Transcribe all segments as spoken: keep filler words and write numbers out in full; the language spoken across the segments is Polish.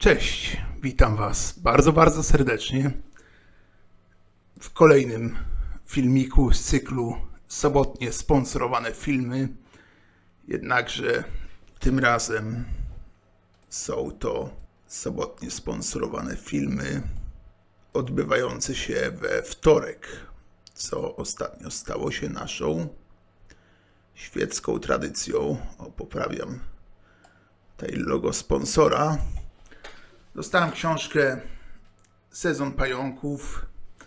Cześć, witam Was bardzo, bardzo serdecznie w kolejnym filmiku z cyklu sobotnie sponsorowane filmy. Jednakże tym razem są to sobotnie sponsorowane filmy odbywające się we wtorek, co ostatnio stało się naszą świecką tradycją. O, poprawiam tutaj logo sponsora. Dostałem książkę Sezon Pająków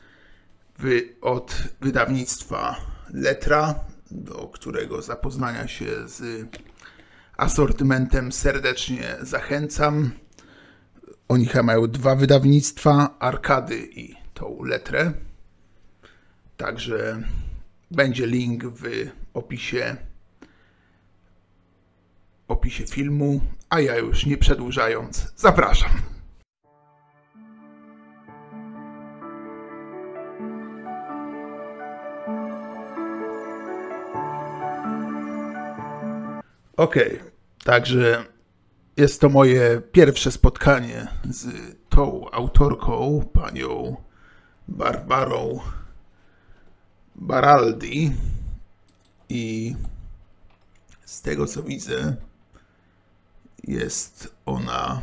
od wydawnictwa Letra, do którego zapoznania się z asortymentem serdecznie zachęcam. Oni chyba mają dwa wydawnictwa, Arkady i tą Letrę. Także będzie link w opisie, opisie filmu, a ja już nie przedłużając, zapraszam. Ok, także jest to moje pierwsze spotkanie z tą autorką, panią Barbarą Baraldi, i z tego co widzę jest ona,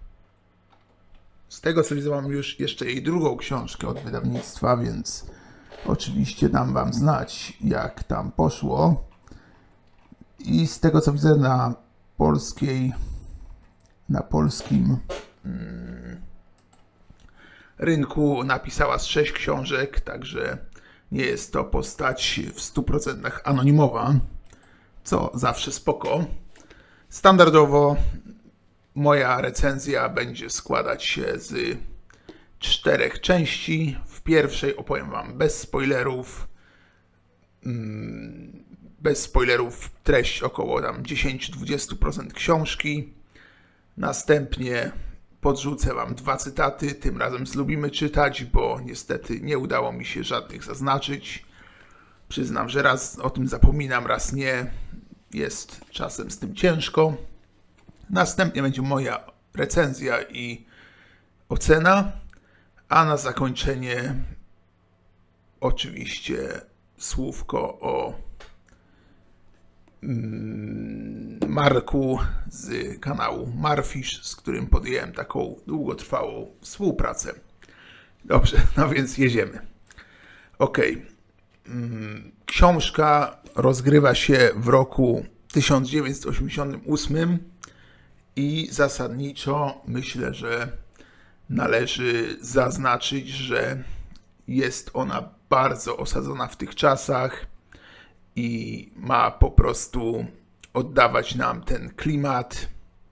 z tego co widzę mam już jeszcze jej drugą książkę od wydawnictwa, więc oczywiście dam Wam znać, jak tam poszło. I z tego co widzę na polskiej, na polskim hmm, rynku napisała z sześć książek, także nie jest to postać w stu procentach anonimowa, co zawsze spoko. Standardowo moja recenzja będzie składać się z czterech części. W pierwszej opowiem Wam bez spoilerów, bez spoilerów treść około tam dziesięć do dwudziestu procent książki. Następnie podrzucę Wam dwa cytaty, tym razem z Lubimy Czytać, bo niestety nie udało mi się żadnych zaznaczyć. Przyznam, że raz o tym zapominam, raz nie. Jest czasem z tym ciężko. Następnie będzie moja recenzja i ocena, a na zakończenie oczywiście słówko o Marku z kanału Marfish, z którym podjęłem taką długotrwałą współpracę. Dobrze, no więc jedziemy. Ok. Książka rozgrywa się w roku tysiąc dziewięćset osiemdziesiątym ósmym i zasadniczo myślę, że należy zaznaczyć, że jest ona bardzo osadzona w tych czasach i ma po prostu oddawać nam ten klimat.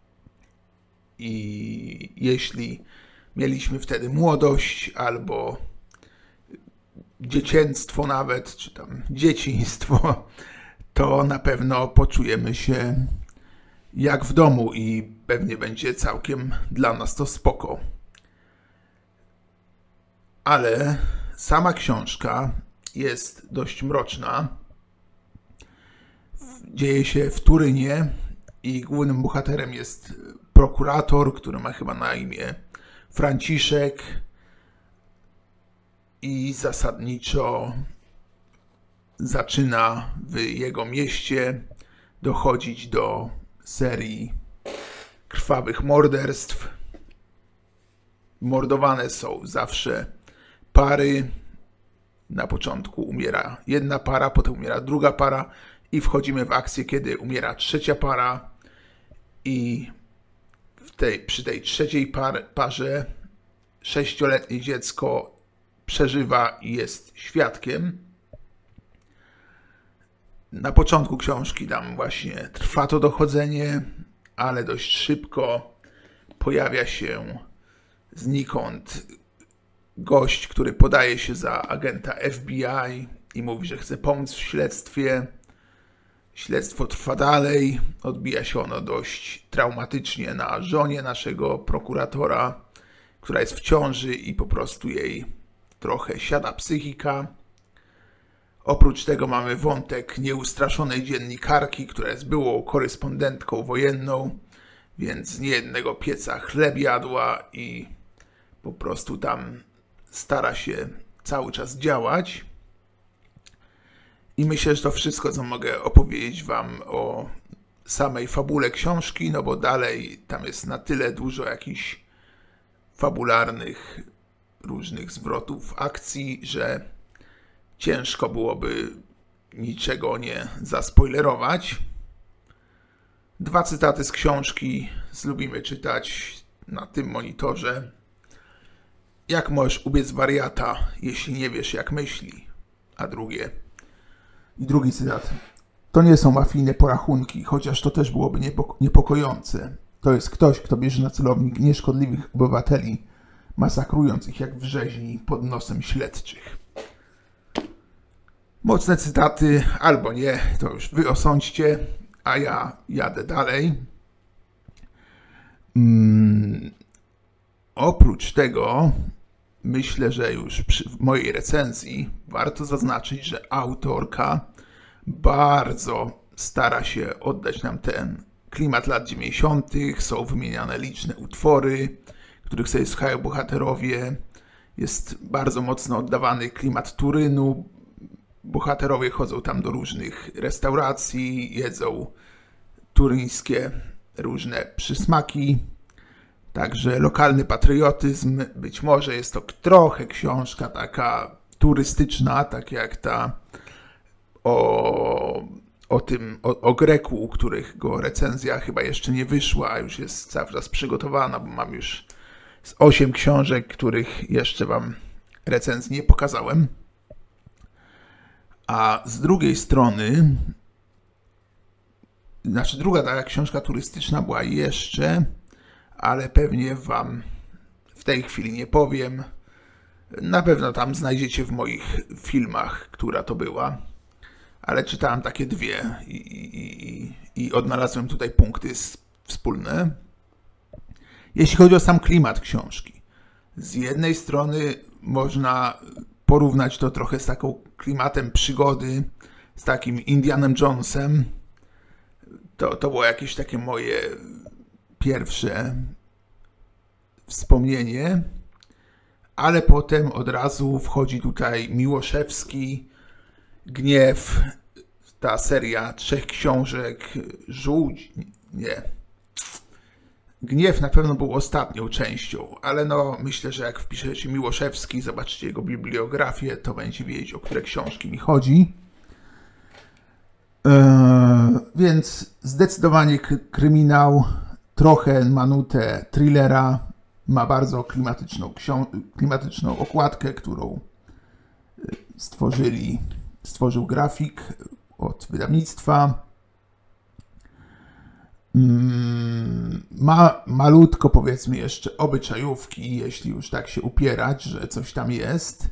I jeśli mieliśmy wtedy młodość albo dzieciństwo nawet, czy tam dzieciństwo, to na pewno poczujemy się jak w domu i pewnie będzie całkiem dla nas to spoko. Ale sama książka jest dość mroczna. Dzieje się w Turynie i głównym bohaterem jest prokurator, który ma chyba na imię Franciszek, i zasadniczo zaczyna w jego mieście dochodzić do serii krwawych morderstw. Mordowane są zawsze pary. Na początku umiera jedna para, potem umiera druga para i wchodzimy w akcję, kiedy umiera trzecia para, i w tej, przy tej trzeciej par, parze sześcioletnie dziecko przeżywa i jest świadkiem. Na początku książki tam właśnie trwa to dochodzenie, ale dość szybko pojawia się znikąd gość, który podaje się za agenta F B I i mówi, że chce pomóc w śledztwie. Śledztwo trwa dalej, odbija się ono dość traumatycznie na żonie naszego prokuratora, która jest w ciąży i po prostu jej trochę siada psychika. Oprócz tego mamy wątek nieustraszonej dziennikarki, która jest byłą korespondentką wojenną, więc z niejednego pieca chleb jadła i po prostu tam stara się cały czas działać. I myślę, że to wszystko, co mogę opowiedzieć wam o samej fabule książki, no bo dalej tam jest na tyle dużo jakichś fabularnych różnych zwrotów akcji, że ciężko byłoby niczego nie zaspoilerować. Dwa cytaty z książki z Lubimy czytać na tym monitorze. Jak możesz ubiec wariata, jeśli nie wiesz, jak myśli? A drugie. I drugi cytat. To nie są mafijne porachunki, chociaż to też byłoby niepokojące. To jest ktoś, kto bierze na celownik nieszkodliwych obywateli, masakrując ich jak w rzeźni pod nosem śledczych. Mocne cytaty, albo nie, to już wy osądźcie, a ja jadę dalej. Hmm. Oprócz tego myślę, że już przy mojej recenzji warto zaznaczyć, że autorka bardzo stara się oddać nam ten klimat lat dziewięćdziesiątych. Są wymieniane liczne utwory, których sobie słuchają bohaterowie. Jest bardzo mocno oddawany klimat Turynu. Bohaterowie chodzą tam do różnych restauracji, jedzą turyńskie różne przysmaki. Także lokalny patriotyzm, być może jest to trochę książka taka turystyczna, tak jak ta o, o tym, o, o Greku, którego recenzja chyba jeszcze nie wyszła, a już jest cały czas przygotowana, bo mam już z osiem książek, których jeszcze wam recenzji nie pokazałem. A z drugiej strony, znaczy druga taka książka turystyczna była jeszcze, ale pewnie wam w tej chwili nie powiem. Na pewno tam znajdziecie w moich filmach, która to była. Ale czytałem takie dwie i, i, i odnalazłem tutaj punkty wspólne. Jeśli chodzi o sam klimat książki. Z jednej strony można porównać to trochę z taką klimatem przygody, z takim Indianem Jonesem. To, to było jakieś takie moje pierwsze wspomnienie, ale potem od razu wchodzi tutaj Miłoszewski, Gniew, ta seria trzech książek, Żółć, nie. Gniew na pewno był ostatnią częścią, ale no myślę, że jak wpiszecie Miłoszewski, zobaczycie jego bibliografię, to będzie wiedzieć, o które książki mi chodzi. Eee, więc zdecydowanie kryminał, trochę ma nutę thrillera, ma bardzo klimatyczną, klimatyczną okładkę, którą stworzyli, stworzył grafik od wydawnictwa. Ma malutko, powiedzmy, jeszcze obyczajówki, jeśli już tak się upierać, że coś tam jest.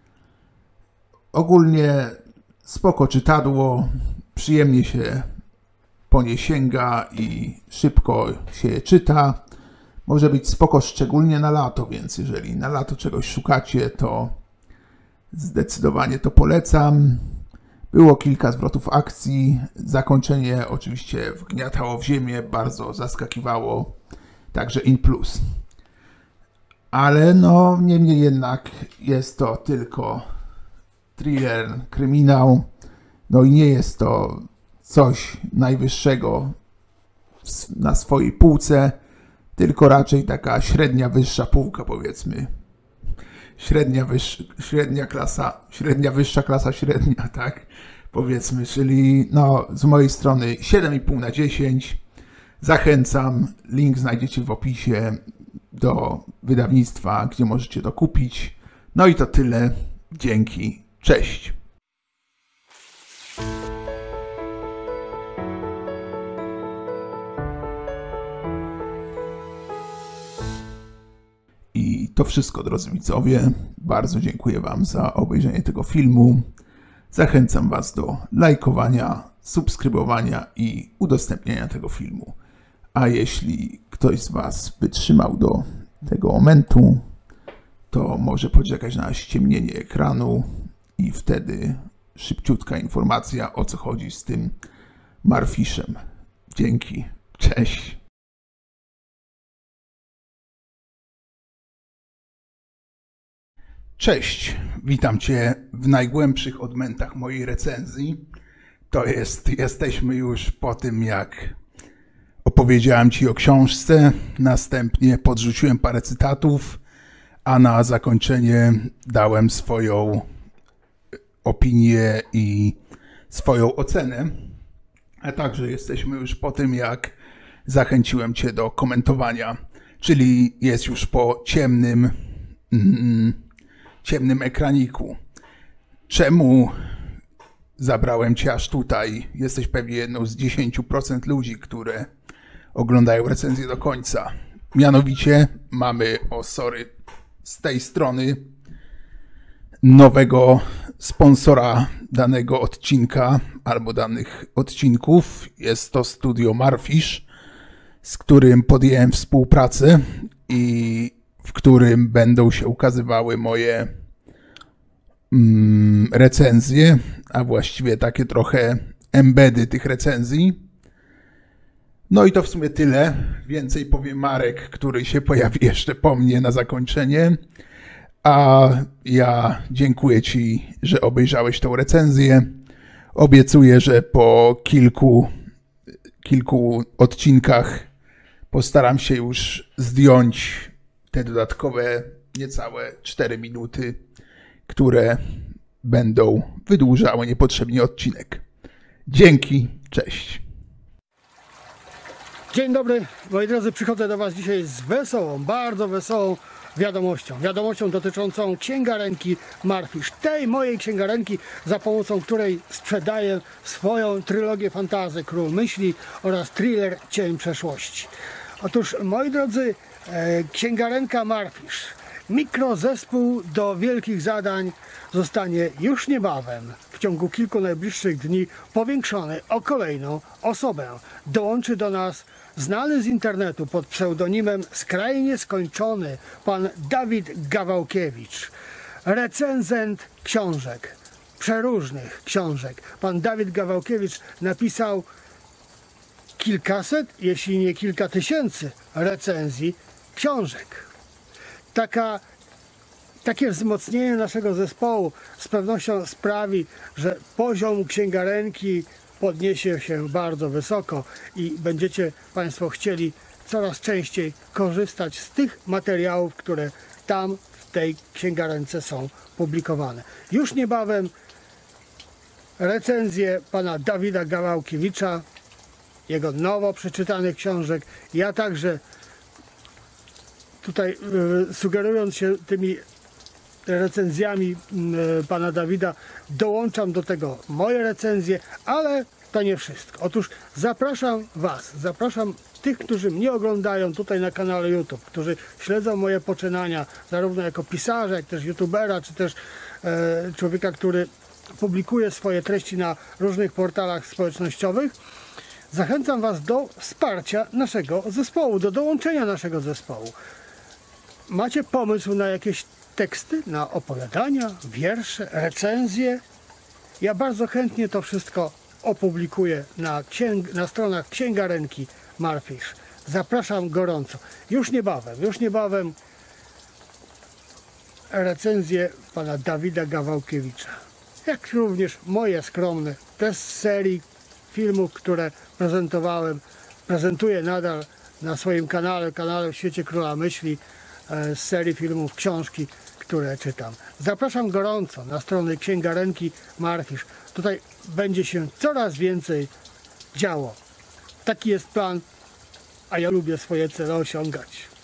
Ogólnie spoko czytadło, przyjemnie się po nie sięga i szybko się je czyta. Może być spoko szczególnie na lato, więc jeżeli na lato czegoś szukacie, to zdecydowanie to polecam. Było kilka zwrotów akcji, zakończenie oczywiście wgniatało w ziemię, bardzo zaskakiwało, także in plus. Ale no, niemniej jednak jest to tylko thriller, kryminał, no i nie jest to coś najwyższego na swojej półce, tylko raczej taka średnia, wyższa półka, powiedzmy. Średnia, wyższa, średnia klasa, średnia, wyższa klasa, średnia, tak? Powiedzmy, czyli no z mojej strony siedem i pół na dziesięć. Zachęcam, link znajdziecie w opisie do wydawnictwa, gdzie możecie to kupić. No i to tyle. Dzięki. Cześć. I to wszystko, drodzy widzowie. Bardzo dziękuję wam za obejrzenie tego filmu. Zachęcam was do lajkowania, subskrybowania i udostępniania tego filmu. A jeśli ktoś z was wytrzymał do tego momentu, to może poczekać na ściemnienie ekranu i wtedy szybciutka informacja, o co chodzi z tym Marfiszem. Dzięki. Cześć. Cześć, witam Cię w najgłębszych odmętach mojej recenzji. To jest, jesteśmy już po tym, jak opowiedziałem Ci o książce, następnie podrzuciłem parę cytatów, a na zakończenie dałem swoją opinię i swoją ocenę. A także jesteśmy już po tym, jak zachęciłem Cię do komentowania, czyli jest już po ciemnym, mm, ciemnym ekraniku. Czemu zabrałem Cię aż tutaj? Jesteś pewnie jedną z dziesięciu procent ludzi, które oglądają recenzję do końca. Mianowicie mamy, o sorry, z tej strony nowego sponsora danego odcinka albo danych odcinków. Jest to studio Marfish, z którym podjąłem współpracę i w którym będą się ukazywały moje mm, recenzje, a właściwie takie trochę embedy tych recenzji. No i to w sumie tyle. Więcej powie Marek, który się pojawi jeszcze po mnie na zakończenie. A ja dziękuję Ci, że obejrzałeś tą recenzję. Obiecuję, że po kilku, kilku odcinkach postaram się już zdjąć te dodatkowe niecałe cztery minuty, które będą wydłużały niepotrzebnie odcinek. Dzięki, cześć. Dzień dobry, moi drodzy, przychodzę do Was dzisiaj z wesołą, bardzo wesołą wiadomością. Wiadomością dotyczącą księgarenki Marfish. Tej mojej księgarenki, za pomocą której sprzedaję swoją trylogię fantasy Król Myśli oraz thriller Cień Przeszłości. Otóż, moi drodzy, e, księgarenka Marfish, mikrozespół do wielkich zadań, zostanie już niebawem, w ciągu kilku najbliższych dni, powiększony o kolejną osobę. Dołączy do nas znany z internetu pod pseudonimem Skrajnie Skończony pan Dawid Gawałkiewicz, recenzent książek, przeróżnych książek. Pan Dawid Gawałkiewicz napisał kilkaset, jeśli nie kilka tysięcy recenzji książek. Taka Takie wzmocnienie naszego zespołu z pewnością sprawi, że poziom księgarenki podniesie się bardzo wysoko i będziecie Państwo chcieli coraz częściej korzystać z tych materiałów, które tam w tej księgarence są publikowane. Już niebawem recenzje pana Dawida Gawałkiewicza, jego nowo przeczytanych książek. Ja także tutaj yy, sugerując się tymi recenzjami pana Dawida, dołączam do tego moje recenzje, ale to nie wszystko. Otóż zapraszam Was, zapraszam tych, którzy mnie oglądają tutaj na kanale YouTube, którzy śledzą moje poczynania, zarówno jako pisarza, jak też youtubera, czy też e, człowieka, który publikuje swoje treści na różnych portalach społecznościowych. Zachęcam Was do wsparcia naszego zespołu, do dołączenia naszego zespołu. Macie pomysł na jakieś teksty, na opowiadania, wiersze, recenzje? Ja bardzo chętnie to wszystko opublikuję na, księg na stronach księgarenki Marfish. Zapraszam gorąco. Już niebawem, już niebawem recenzje pana Dawida Gawałkiewicza. Jak również moje skromne, te z serii filmów, które prezentowałem, prezentuję nadal na swoim kanale, kanale w Świecie Króla Myśli, z serii filmów, książki, które czytam. Zapraszam gorąco na strony księgarenki Marfish. Tutaj będzie się coraz więcej działo. Taki jest plan, a ja lubię swoje cele osiągać.